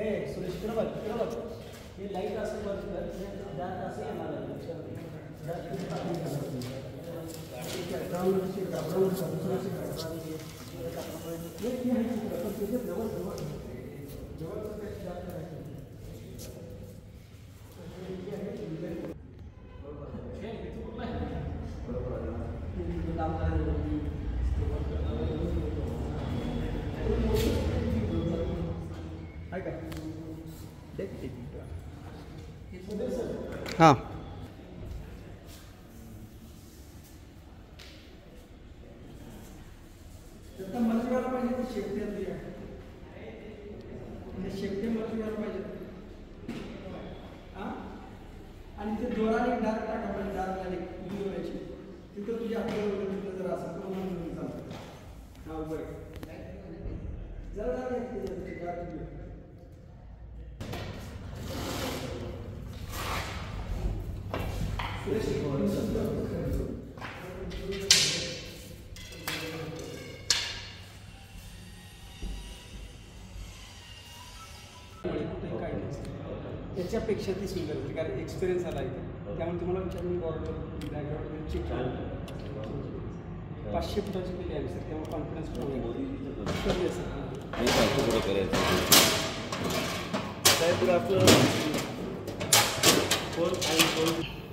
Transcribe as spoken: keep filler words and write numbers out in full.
सुरेश इकडं बघ इकडं बघ हे लाईट असं बघ डार्क असं येणार हाँ मजवाला पाहिजे ते शेपटे दिया म्हणजे शेपटे मजवाला पाहिजे हां आणि ते जोराने डार्क टाका म्हणजे डार्क झाले उडवायची तिथं तुझ्या हातावर तिथं जर असं करून चालतं हां बरं जरा जरा येते डार्क त्याच्यापेक्षा ती सुंदर होती कारण एक्सपिरियन्स आला इथे त्यामुळे तुम्हाला विचार मी बॉर्डर बॅकग्राऊंड चेक पाचशे फुटाची केली आहे सर त्यामुळे कॉन्फिडन्स करायचं